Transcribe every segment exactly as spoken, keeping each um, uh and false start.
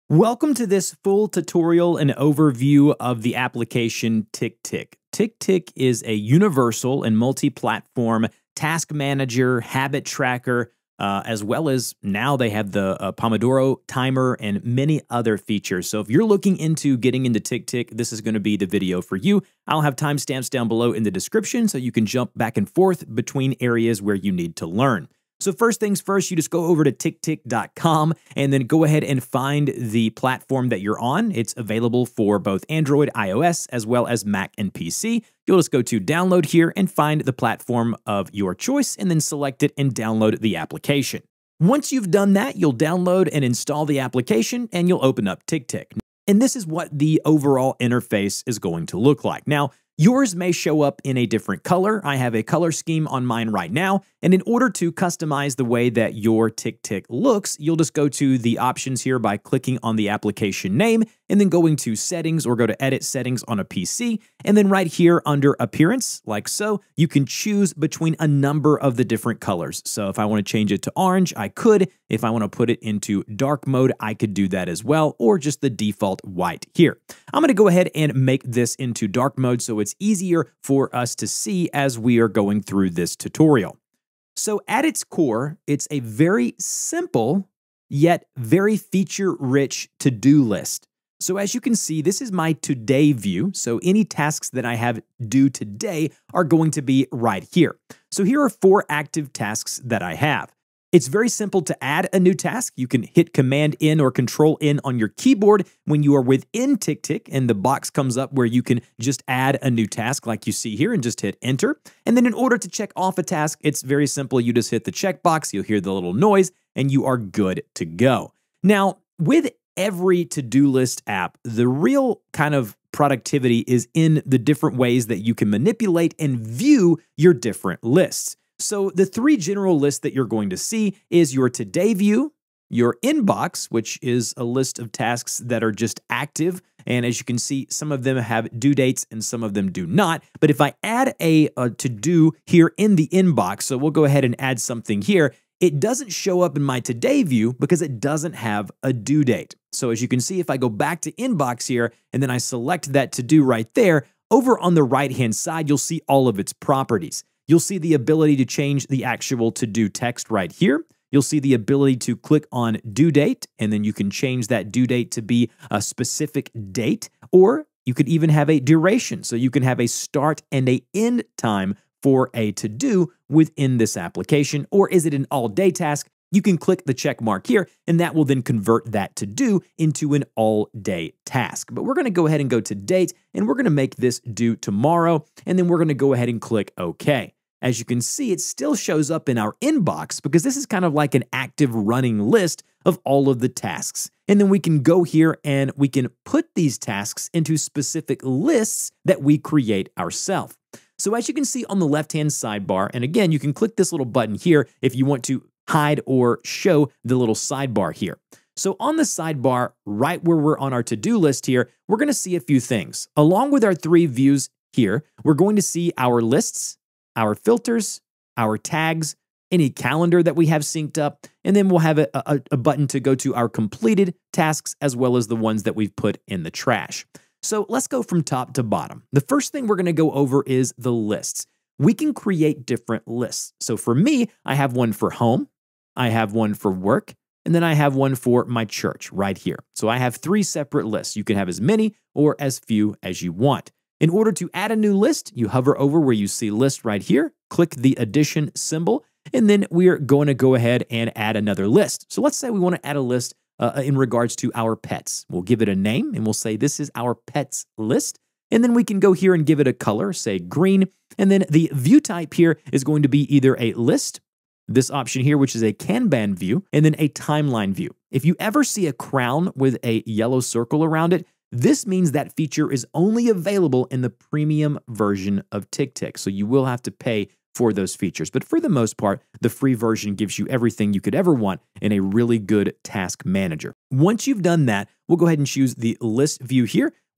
Welcome to this full tutorial and overview of the application TickTick. TickTick is a universal and multi-platform task manager, habit tracker, uh, as well as now they have the uh, Pomodoro timer and many other features. So if you're looking into getting into TickTick, this is going to be the video for you. I'll have timestamps down below in the description so you can jump back and forth between areas where you need to learn. So first things first, you just go over to tick tick dot com and then go ahead and find the platform that you're on. It's available for both Android, iOS, as well as Mac and P C. You'll just go to download here and find the platform of your choice and then select it and download the application. Once you've done that, you'll download and install the application and you'll open up TickTick. And this is what the overall interface is going to look like. Now, yours may show up in a different color. I have a color scheme on mine right now. And in order to customize the way that your TickTick looks, you'll just go to the options here by clicking on the application name and then going to settings or go to edit settings on a P C. And then right here under appearance, like so, you can choose between a number of the different colors. So if I want to change it to orange, I could. If I want to put it into dark mode, I could do that as well, or just the default white here. I'm going to go ahead and make this into dark mode so it's easier for us to see as we are going through this tutorial. So at its core, it's a very simple yet very feature-rich to-do list. So as you can see, this is my today view. So any tasks that I have due today are going to be right here. So here are four active tasks that I have. It's very simple to add a new task. You can hit Command in or Control in on your keyboard when you are within TickTick, and the box comes up where you can just add a new task like you see here and just hit Enter. And then in order to check off a task, it's very simple. You just hit the checkbox, you'll hear the little noise, and you are good to go. Now, with every to-do list app, the real kind of productivity is in the different ways that you can manipulate and view your different lists. So the three general lists that you're going to see is your today view, your inbox, which is a list of tasks that are just active. And as you can see, some of them have due dates and some of them do not. But if I add a, a to-do here in the inbox, so we'll go ahead and add something here, it doesn't show up in my today view because it doesn't have a due date. So as you can see, if I go back to inbox here and then I select that to-do right there, over on the right-hand side, you'll see all of its properties. You'll see the ability to change the actual to-do text right here. You'll see the ability to click on due date, and then you can change that due date to be a specific date, or you could even have a duration. So you can have a start and a end time for a to-do within this application. Or is it an all-day task? You can click the check mark here, and that will then convert that to-do into an all-day task. But we're going to go ahead and go to date, and we're going to make this due tomorrow, and then we're going to go ahead and click OK. As you can see, it still shows up in our inbox because this is kind of like an active running list of all of the tasks. And then we can go here and we can put these tasks into specific lists that we create ourselves. So as you can see on the left-hand sidebar, and again, you can click this little button here if you want to hide or show the little sidebar here. So on the sidebar, right where we're on our to-do list here, we're going to see a few things. Along with our three views here, we're going to see our lists, our filters, our tags, any calendar that we have synced up, and then we'll have a, a, a button to go to our completed tasks as well as the ones that we've put in the trash. So let's go from top to bottom. The first thing we're going to go over is the lists. We can create different lists. So for me, I have one for home, I have one for work, and then I have one for my church right here. So I have three separate lists. You can have as many or as few as you want. In order to add a new list, you hover over where you see list right here, click the addition symbol, and then we're going to go ahead and add another list. So let's say we want to add a list uh, in regards to our pets. We'll give it a name and we'll say this is our pets list. And then we can go here and give it a color, say green. And then the view type here is going to be either a list, this option here, which is a Kanban view, and then a timeline view. If you ever see a crown with a yellow circle around it, this means that feature is only available in the premium version of TickTick, so you will have to pay for those features. But for the most part, the free version gives you everything you could ever want in a really good task manager. Once you've done that, we'll go ahead and choose the list view here.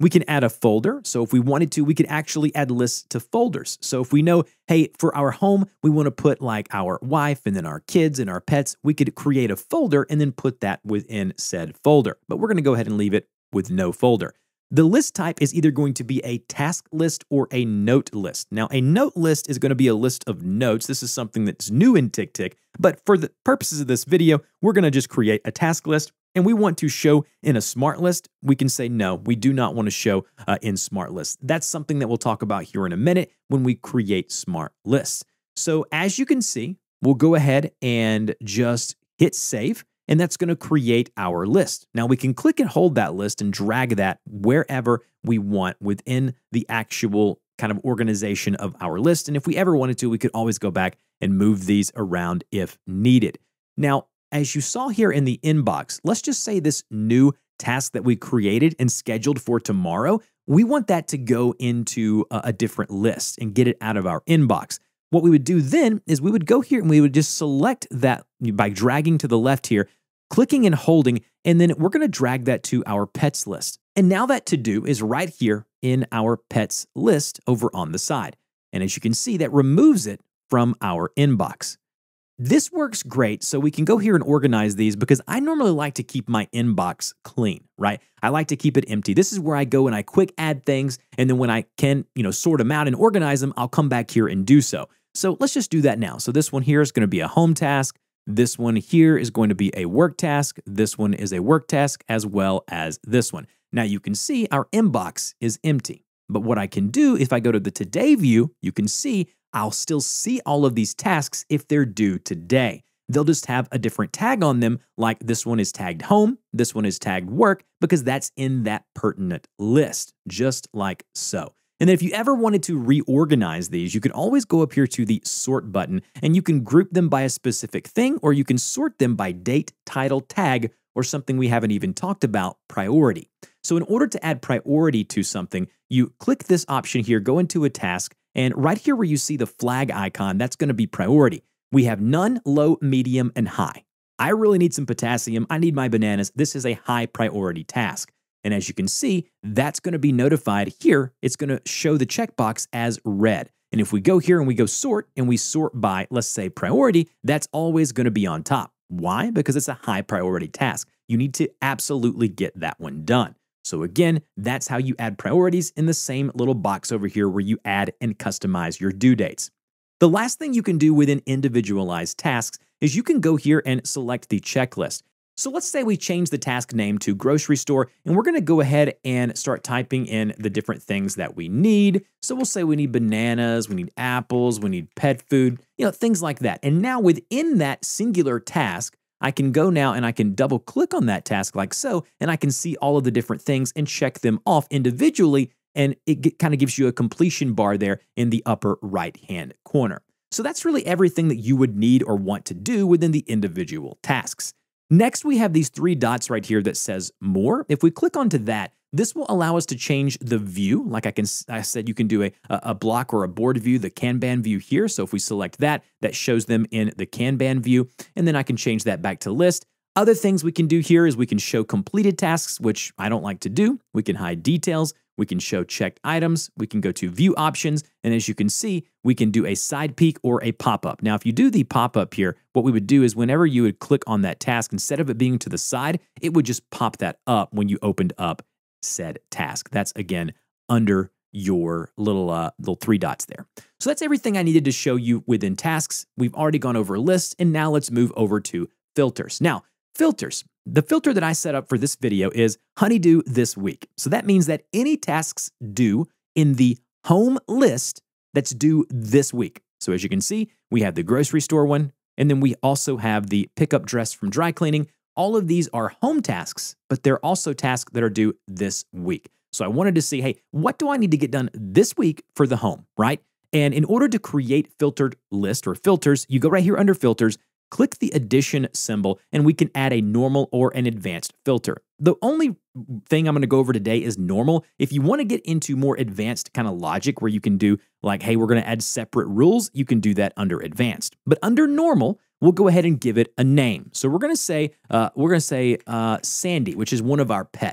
We can add a folder. So if we wanted to, we could actually add lists to folders. So if we know, hey, for our home, we want to put like our wife and then our kids and our pets, we could create a folder and then put that within said folder. But we're going to go ahead and leave it with no folder. The list type is either going to be a task list or a note list. Now, a note list is going to be a list of notes. This is something that's new in TickTick, but for the purposes of this video, we're going to just create a task list, and we want to show in a smart list. We can say, no, we do not want to show uh, in smart lists. That's something that we'll talk about here in a minute when we create smart lists. So as you can see, we'll go ahead and just hit save. And that's going to create our list. Now we can click and hold that list and drag that wherever we want within the actual kind of organization of our list. And if we ever wanted to, we could always go back and move these around if needed. Now, as you saw here in the inbox, let's just say this new task that we created and scheduled for tomorrow, we want that to go into a, a different list and get it out of our inbox. What we would do then is we would go here and we would just select that by dragging to the left here, clicking and holding, and then we're going to drag that to our pets list. And now that to-do is right here in our pets list over on the side. And as you can see, that removes it from our inbox. This works great, so we can go here and organize these because I normally like to keep my inbox clean, right? I like to keep it empty. This is where I go and I quick add things, and then when I can, you know, sort them out and organize them, I'll come back here and do so. So let's just do that now. So this one here is going to be a home task. This one here is going to be a work task. This one is a work task, as well as this one. Now you can see our inbox is empty. But what I can do, if I go to the today view, you can see I'll still see all of these tasks if they're due today. They'll just have a different tag on them, like this one is tagged home, this one is tagged work, because that's in that pertinent list, just like so. And then if you ever wanted to reorganize these, you can always go up here to the sort button and you can group them by a specific thing, or you can sort them by date, title, tag, or something we haven't even talked about, priority. So in order to add priority to something, you click this option here, go into a task, and right here where you see the flag icon, that's going to be priority. We have none, low, medium, and high. I really need some potassium. I need my bananas. This is a high priority task. And as you can see, that's going to be notified here. It's going to show the checkbox as red. And if we go here and we go sort and we sort by, let's say, priority, that's always going to be on top. Why? Because it's a high priority task. You need to absolutely get that one done. So again, that's how you add priorities in the same little box over here where you add and customize your due dates. The last thing you can do within individualized tasks is you can go here and select the checklist. So let's say we change the task name to grocery store, and we're going to go ahead and start typing in the different things that we need. So we'll say we need bananas, we need apples, we need pet food, you know, things like that. And now within that singular task, I can go now and I can double click on that task like so, and I can see all of the different things and check them off individually. And it kind of gives you a completion bar there in the upper right-hand corner. So that's really everything that you would need or want to do within the individual tasks. Next, we have these three dots right here that says more. If we click onto that, this will allow us to change the view. Like I can, I said, you can do a, a block or a board view, the Kanban view here. So if we select that, that shows them in the Kanban view, and then I can change that back to list. Other things we can do here is we can show completed tasks, which I don't like to do. We can hide details. We can show checked items. We can go to view options. And as you can see, we can do a side peek or a pop-up. Now, if you do the pop-up here, what we would do is whenever you would click on that task, instead of it being to the side, it would just pop that up when you opened up said task. That's, again, under your little, uh, little three dots there. So that's everything I needed to show you within tasks. We've already gone over lists, and now let's move over to filters. Now, filters. The filter that I set up for this video is Honeydew this week. So that means that any tasks due in the home list that's due this week. So as you can see, we have the grocery store one, and then we also have the pickup dress from dry cleaning. All of these are home tasks, but they're also tasks that are due this week. So I wanted to see, hey, what do I need to get done this week for the home, right? And in order to create filtered list or filters, you go right here under filters, click the addition symbol, and we can add a normal or an advanced filter. The only thing I'm going to go over today is normal. If you want to get into more advanced kind of logic where you can do like, hey, we're going to add separate rules, you can do that under advanced. But under normal, we'll go ahead and give it a name. So we're going to say, uh, we're going to say uh, Sandy, which is one of our pets.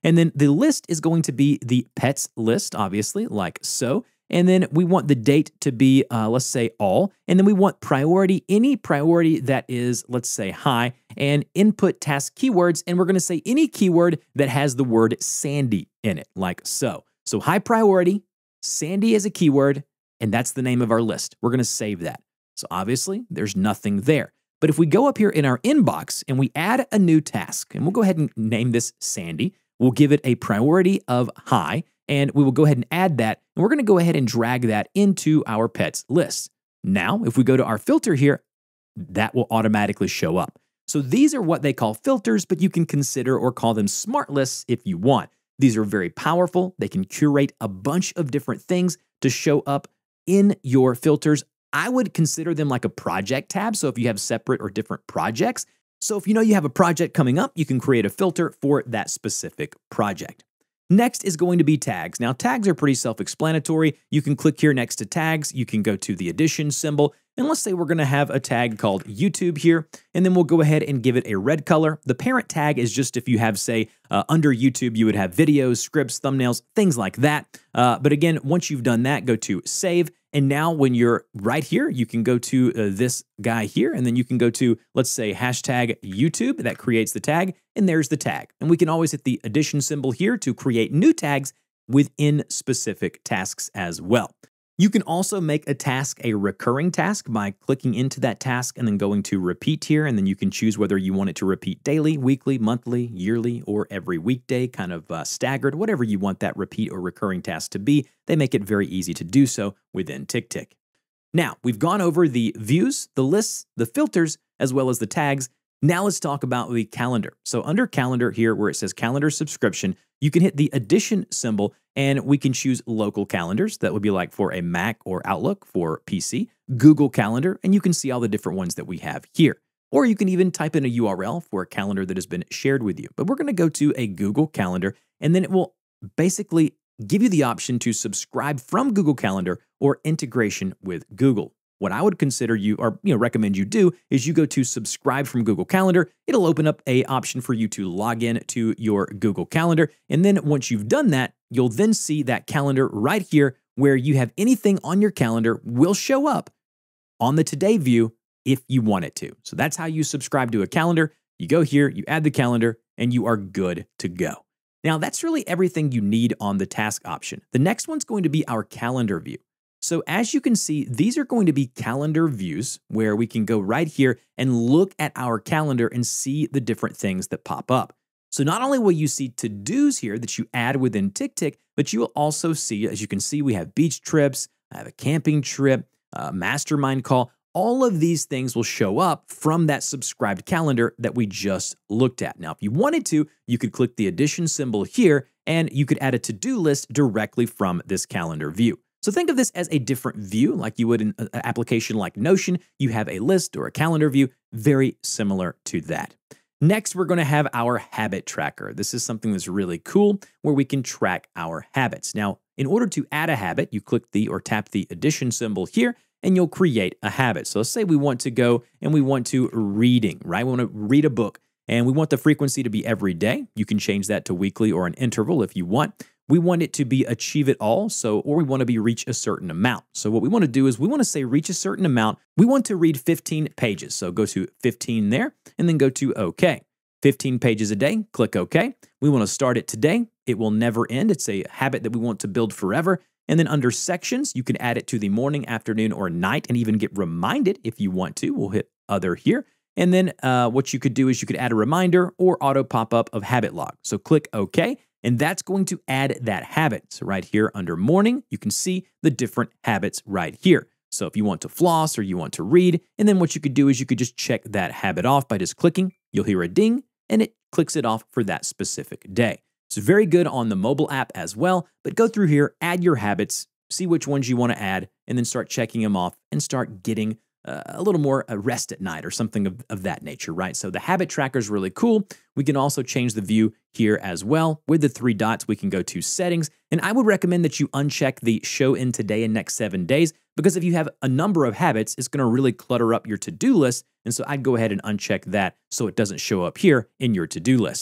And then the list is going to be the pets list, obviously, like so. And then we want the date to be, uh, let's say, all. And then we want priority, any priority that is, let's say, high, and input task keywords. And we're going to say any keyword that has the word Sandy in it, like so. So high priority, Sandy as a keyword, and that's the name of our list. We're going to save that. So obviously, there's nothing there. But if we go up here in our inbox and we add a new task, and we'll go ahead and name this Sandy, we'll give it a priority of high, and we will go ahead and add that, and we're going to go ahead and drag that into our pets list. Now, if we go to our filter here, that will automatically show up. So these are what they call filters, but you can consider or call them smart lists if you want. These are very powerful. They can curate a bunch of different things to show up in your filters. I would consider them like a project tab. So if you have separate or different projects, so if you know you have a project coming up, you can create a filter for that specific project. Next is going to be tags. Now, tags are pretty self-explanatory. You can click here next to tags. You can go to the addition symbol. And let's say we're going to have a tag called YouTube here, and then we'll go ahead and give it a red color. The parent tag is just if you have, say, uh, under YouTube, you would have videos, scripts, thumbnails, things like that. Uh, but again, once you've done that, go to save. And now when you're right here, you can go to uh, this guy here, and then you can go to, let's say, hashtag YouTube. That creates the tag, and there's the tag. And we can always hit the addition symbol here to create new tags within specific tasks as well. You can also make a task a recurring task by clicking into that task and then going to repeat here, and then you can choose whether you want it to repeat daily, weekly, monthly, yearly, or every weekday, kind of uh, staggered, whatever you want that repeat or recurring task to be. They make it very easy to do so within TickTick. Now, we've gone over the views, the lists, the filters, as well as the tags. Now let's talk about the calendar. So under calendar here, where it says calendar subscription, you can hit the addition symbol and we can choose local calendars. That would be like for a Mac or Outlook for P C, Google Calendar, and you can see all the different ones that we have here. Or you can even type in a U R L for a calendar that has been shared with you. But we're going to go to a Google Calendar, and then it will basically give you the option to subscribe from Google Calendar or integration with Google. What I would consider you, or you know, recommend you do, is you go to subscribe from Google Calendar. It'll open up a option for you to log in to your Google Calendar. And then once you've done that, you'll then see that calendar right here where you have anything on your calendar will show up on the today view if you want it to. So that's how you subscribe to a calendar. You go here, you add the calendar, and you are good to go. Now, that's really everything you need on the task option. The next one's going to be our calendar view. So as you can see, these are going to be calendar views where we can go right here and look at our calendar and see the different things that pop up. So not only will you see to-dos here that you add within TickTick, but you will also see, as you can see, we have beach trips, I have a camping trip, a mastermind call. All of these things will show up from that subscribed calendar that we just looked at. Now, if you wanted to, you could click the addition symbol here and you could add a to-do list directly from this calendar view. So think of this as a different view like you would in an application like Notion. You have a list or a calendar view, very similar to that. Next, we're going to have our habit tracker. This is something that's really cool where we can track our habits. Now, in order to add a habit, you click the or tap the addition symbol here and you'll create a habit. So let's say we want to go and we want to reading, right? We want to read a book and we want the frequency to be every day. You can change that to weekly or an interval if you want. We want it to be achieve it all, so or we want to be reach a certain amount. So what we want to do is we want to say reach a certain amount. We want to read fifteen pages. So go to fifteen there and then go to OK. fifteen pages a day, click OK. We want to start it today. It will never end. It's a habit that we want to build forever. And then under sections, you can add it to the morning, afternoon, or night and even get reminded if you want to. We'll hit other here. And then uh, what you could do is you could add a reminder or auto pop-up of habit log. So click OK. And that's going to add that habit. So right here under morning, you can see the different habits right here. So if you want to floss or you want to read, and then what you could do is you could just check that habit off by just clicking. You'll hear a ding and it clicks it off for that specific day. It's very good on the mobile app as well, but go through here, add your habits, see which ones you want to add, and then start checking them off and start getting Uh, a little more uh, rest at night or something of, of that nature, right? So the habit tracker is really cool. We can also change the view here as well. With the three dots, we can go to settings. And I would recommend that you uncheck the show in today and next seven days, because if you have a number of habits, it's going to really clutter up your to-do list. And so I'd go ahead and uncheck that so it doesn't show up here in your to-do list.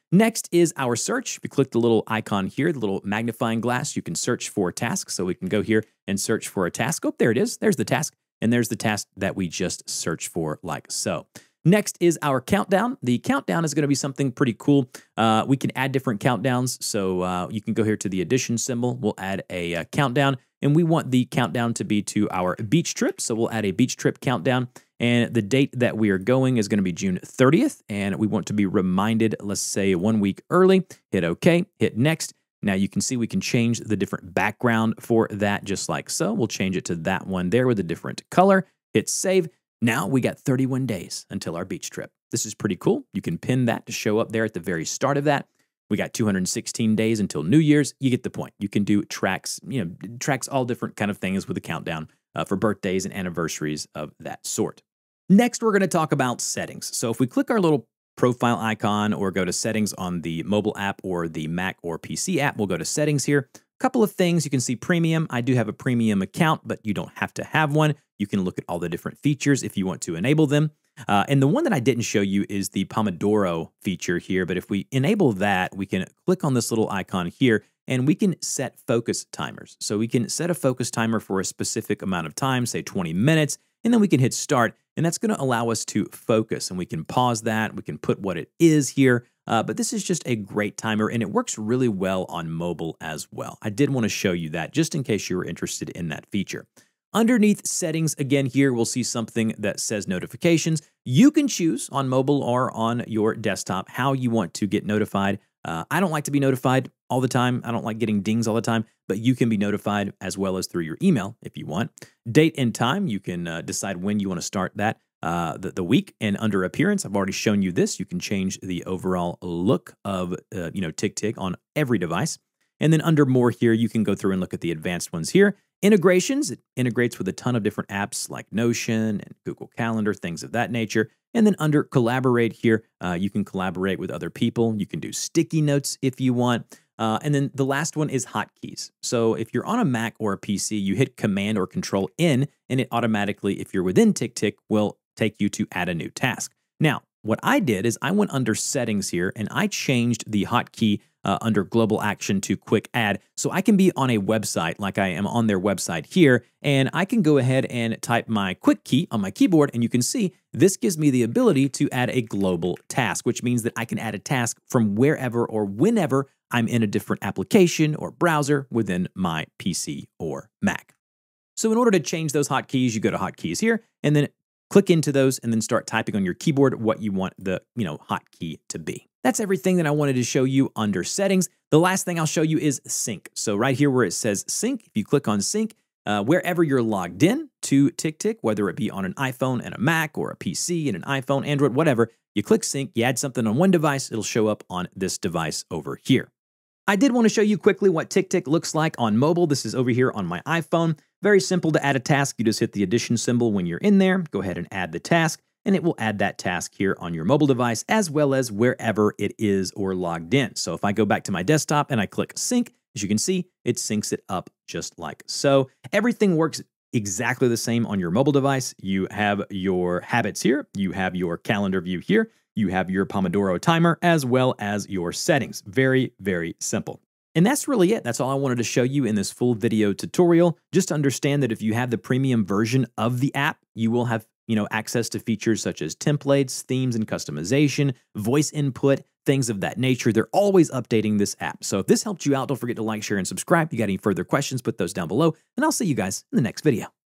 Next is our search. If you click the little icon here, the little magnifying glass, you can search for tasks. So we can go here and search for a task. Oh, there it is. There's the task. And there's the task that we just searched for, like so. Next is our countdown. The countdown is going to be something pretty cool. Uh, we can add different countdowns. So uh, you can go here to the addition symbol. We'll add a, a countdown. And we want the countdown to be to our beach trip. So we'll add a beach trip countdown. And the date that we are going is going to be June thirtieth. And we want to be reminded, let's say one week early. Hit OK, hit next. Now you can see we can change the different background for that just like so. We'll change it to that one there with a different color. Hit save. Now we got thirty-one days until our beach trip. This is pretty cool. You can pin that to show up there at the very start of that. We got two hundred sixteen days until New Year's. You get the point. You can do tracks, you know, tracks all different kind of things with a countdown uh, for birthdays and anniversaries of that sort. Next, we're going to talk about settings. So if we click our little profile icon or go to settings on the mobile app or the Mac or P C app, we'll go to settings here. A couple of things. You can see premium. I do have a premium account, but you don't have to have one. You can look at all the different features if you want to enable them. Uh, and the one that I didn't show you is the Pomodoro feature here. But if we enable that, we can click on this little icon here and we can set focus timers. So we can set a focus timer for a specific amount of time, say twenty minutes, and then we can hit start. And that's going to allow us to focus, and we can pause that. We can put what it is here. Uh, but this is just a great timer, and it works really well on mobile as well. I did want to show you that just in case you were interested in that feature. Underneath settings, again, here we'll see something that says notifications. You can choose on mobile or on your desktop how you want to get notified. Uh, I don't like to be notified all the time. I don't like getting dings all the time, but you can be notified as well as through your email if you want. Date and time, you can uh, decide when you want to start that. Uh, the, the week, and under appearance, I've already shown you this. You can change the overall look of, uh, you know, TickTick on every device. And then under more here, you can go through and look at the advanced ones here. Integrations, it integrates with a ton of different apps like Notion and Google Calendar, things of that nature. And then under collaborate here, uh, you can collaborate with other people. You can do sticky notes if you want. Uh, and then the last one is hotkeys. So if you're on a Mac or a P C, you hit Command or Control N, and it automatically, if you're within TickTick, will take you to add a new task. Now, what I did is I went under settings here and I changed the hotkey uh, under global action to quick add. So I can be on a website like I am on their website here, and I can go ahead and type my quick key on my keyboard, and you can see this gives me the ability to add a global task, which means that I can add a task from wherever or whenever I'm in a different application or browser within my P C or Mac. So in order to change those hotkeys, you go to hotkeys here and then click into those and then start typing on your keyboard what you want the, you know, hotkey to be. That's everything that I wanted to show you under settings. The last thing I'll show you is sync. So right here where it says sync, if you click on sync, uh, wherever you're logged in to TickTick, whether it be on an iPhone and a Mac or a P C and an iPhone, Android, whatever, you click sync, you add something on one device, it'll show up on this device over here. I did want to show you quickly what TickTick looks like on mobile. This is over here on my iPhone. Very simple to add a task. You just hit the addition symbol when you're in there. Go ahead and add the task, and it will add that task here on your mobile device as well as wherever it is or logged in. So if I go back to my desktop and I click sync, as you can see, it syncs it up just like so. Everything works exactly the same on your mobile device. You have your habits here. You have your calendar view here. You have your Pomodoro timer as well as your settings. Very, very simple. And that's really it. That's all I wanted to show you in this full video tutorial. Just to understand that if you have the premium version of the app, you will have, you know, access to features such as templates, themes and customization, voice input, things of that nature. They're always updating this app. So if this helped you out, don't forget to like, share, and subscribe. If you got any further questions, put those down below, and I'll see you guys in the next video.